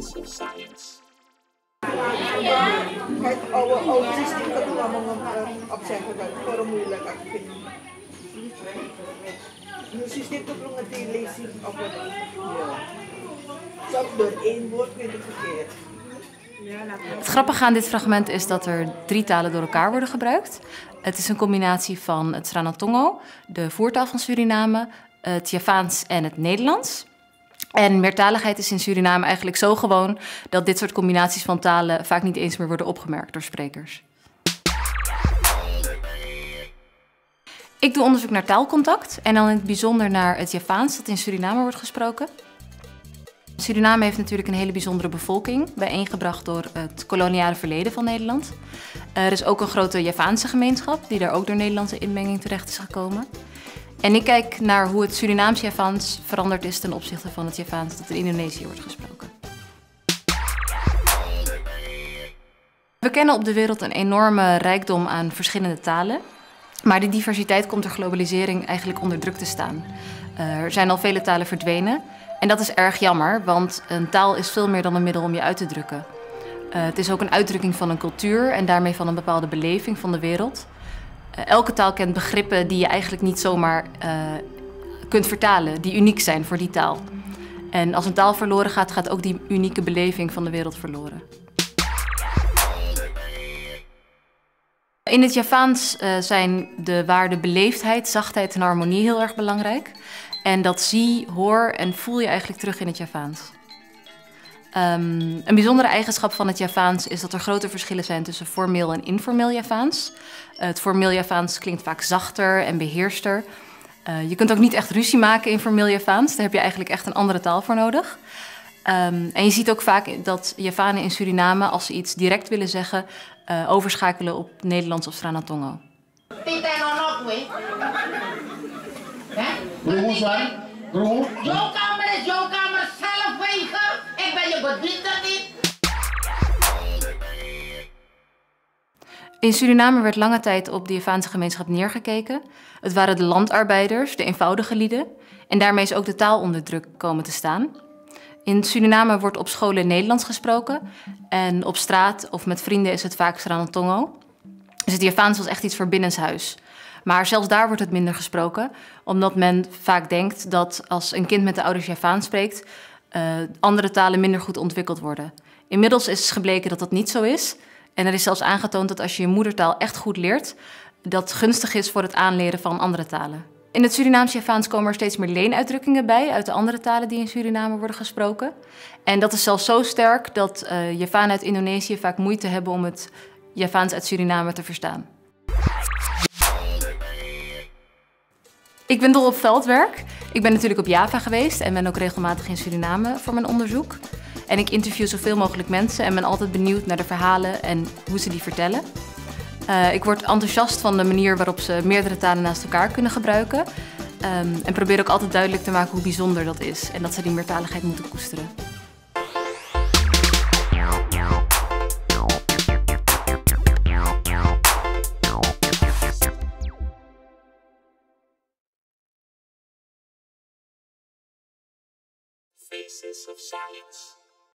Kahit oude systeem ka mga observer ka, pero mula ka yung system ko kung lazy ako software involved with het verkeer. Het grappige aan dit fragment is dat er 3 talen door elkaar worden gebruikt. Het is een combinatie van het Sranatongo, de voertaal van Suriname, het Javaans en het Nederlands. En meertaligheid is in Suriname eigenlijk zo gewoon dat dit soort combinaties van talen vaak niet eens meer worden opgemerkt door sprekers. Ik doe onderzoek naar taalcontact en dan in het bijzonder naar het Javaans dat in Suriname wordt gesproken. Suriname heeft natuurlijk een hele bijzondere bevolking, bijeengebracht door het koloniale verleden van Nederland. Er is ook een grote Javaanse gemeenschap die daar ook door Nederlandse inmenging terecht is gekomen. En ik kijk naar hoe het Surinaams-Javaans veranderd is ten opzichte van het Javaans dat in Indonesië wordt gesproken. We kennen op de wereld een enorme rijkdom aan verschillende talen. Maar die diversiteit komt door globalisering eigenlijk onder druk te staan. Er zijn al vele talen verdwenen. En dat is erg jammer, want een taal is veel meer dan een middel om je uit te drukken. Het is ook een uitdrukking van een cultuur en daarmee van een bepaalde beleving van de wereld. Elke taal kent begrippen die je eigenlijk niet zomaar kunt vertalen, die uniek zijn voor die taal. En als een taal verloren gaat, gaat ook die unieke beleving van de wereld verloren. In het Javaans zijn de waarden beleefdheid, zachtheid en harmonie heel erg belangrijk. En dat zie, hoor en voel je eigenlijk terug in het Javaans. Een bijzondere eigenschap van het Javaans is dat er grote verschillen zijn tussen formeel en informeel Javaans. Het formeel Javaans klinkt vaak zachter en beheerster. Je kunt ook niet echt ruzie maken in formeel Javaans. Daar heb je eigenlijk echt een andere taal voor nodig. En je ziet ook vaak dat Javanen in Suriname, als ze iets direct willen zeggen, overschakelen op Nederlands of Sranatongo. Jouw kamer is jouw kamer, zelf wegen. Ik ben je bediener niet. In Suriname werd lange tijd op de Javaanse gemeenschap neergekeken. Het waren de landarbeiders, de eenvoudige lieden. En daarmee is ook de taal onder druk komen te staan. In Suriname wordt op scholen Nederlands gesproken. En op straat of met vrienden is het vaak Sranatongo. Dus het Javaans was echt iets voor binnenshuis. Maar zelfs daar wordt het minder gesproken, omdat men vaak denkt dat als een kind met de ouders Javaans spreekt, andere talen minder goed ontwikkeld worden. Inmiddels is gebleken dat dat niet zo is. En er is zelfs aangetoond dat als je je moedertaal echt goed leert, dat gunstig is voor het aanleren van andere talen. In het Surinaams-Javaans komen er steeds meer leenuitdrukkingen bij uit de andere talen die in Suriname worden gesproken. En dat is zelfs zo sterk dat Javanen uit Indonesië vaak moeite hebben om het Javaans uit Suriname te verstaan. Ik ben dol op veldwerk. Ik ben natuurlijk op Java geweest en ben ook regelmatig in Suriname voor mijn onderzoek. En ik interview zoveel mogelijk mensen en ben altijd benieuwd naar de verhalen en hoe ze die vertellen. Ik word enthousiast van de manier waarop ze meerdere talen naast elkaar kunnen gebruiken. En probeer ook altijd duidelijk te maken hoe bijzonder dat is en dat ze die meertaligheid moeten koesteren. Faces of Science.